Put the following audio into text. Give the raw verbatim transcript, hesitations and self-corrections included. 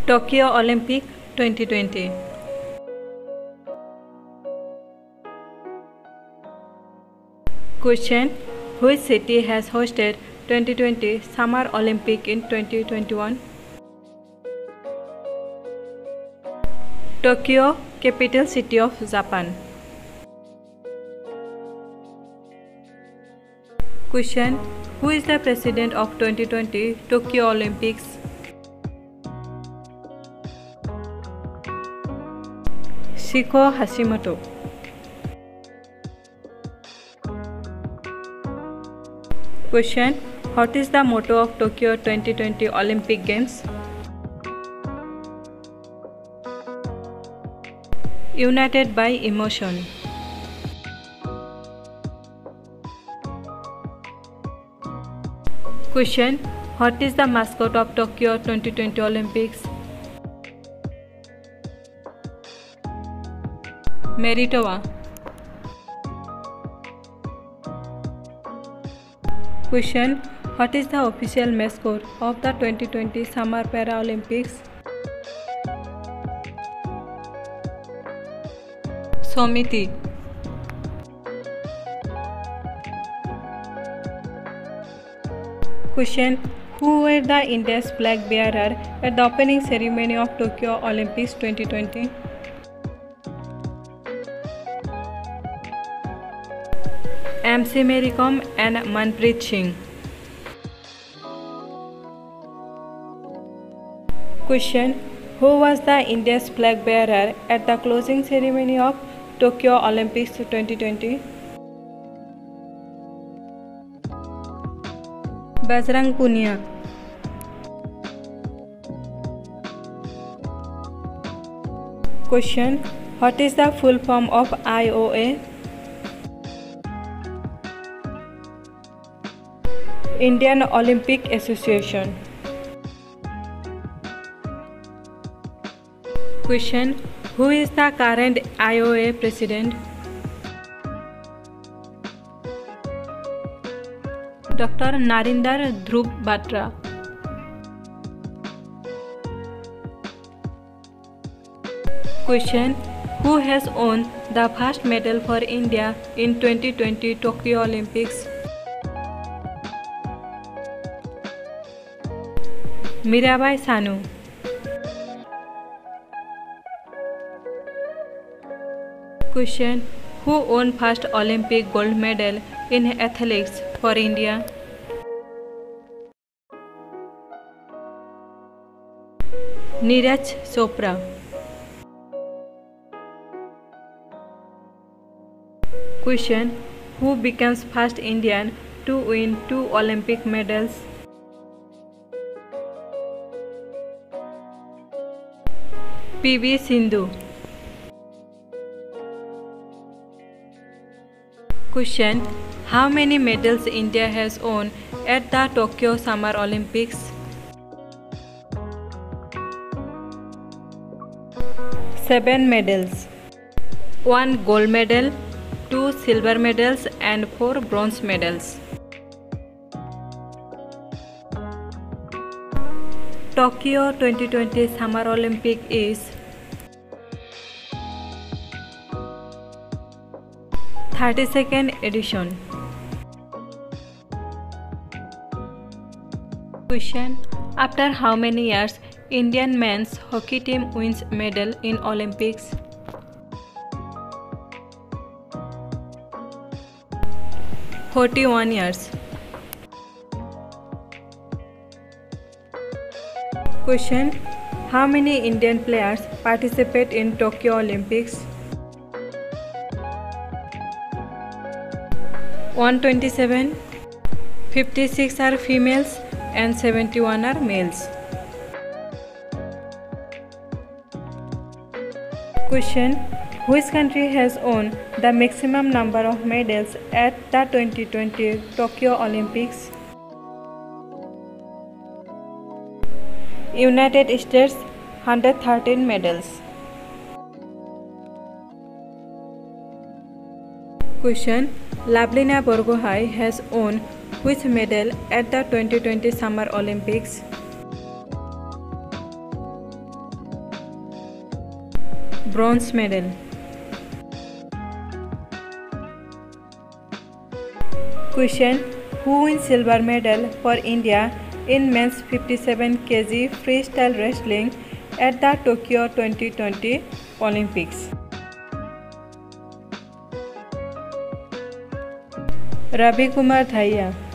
Tokyo Olympic twenty twenty. Question: which city has hosted twenty twenty Summer Olympic in twenty twenty-one? Tokyo, capital city of Japan. Question: who is the president of twenty twenty Tokyo Olympics? Shiko Hashimoto. Question: what is the motto of Tokyo twenty twenty Olympic Games? United by emotion. Question: what is the mascot of Tokyo twenty twenty Olympics? Meritowa. Question: what is the official mascot of the twenty twenty Summer Paralympics? Somiti. Question: who were the India's flag bearer at the opening ceremony of Tokyo Olympics twenty twenty? M C Mary Kom and Manpreet Singh. Question: who was the India's flag bearer at the closing ceremony of Tokyo Olympics twenty twenty? Bajrang Punia. Question: what is the full form of I O A? Indian Olympic Association. Question: who is the current I O A president? Doctor Narinder Dhruv Batra. Question: who has won the first medal for India in twenty twenty Tokyo Olympics? Mirabai Sanu. Question: who won first Olympic gold medal in athletics for India? Neeraj Chopra. Question: who becomes first Indian to win two Olympic medals? P V Sindhu. Question: how many medals India has won at the Tokyo Summer Olympics? Seven medals. One gold medal, two silver medals and four bronze medals. Tokyo twenty twenty Summer Olympic is thirty-second edition. Question: after how many years Indian men's hockey team wins medal in Olympics? forty-one years. Question: how many Indian players participate in Tokyo Olympics? one hundred twenty-seven. fifty-six are females and seventy-one are males. Question: which country has won the maximum number of medals at the twenty twenty Tokyo Olympics? United States, one hundred thirteen medals. Question: Lavlina Borgohain has won which medal at the twenty twenty Summer Olympics? bronze medal. Question: Who wins silver medal for India in men's fifty-seven kilogram freestyle wrestling at the Tokyo twenty twenty Olympics? Ravi Kumar Dhaya.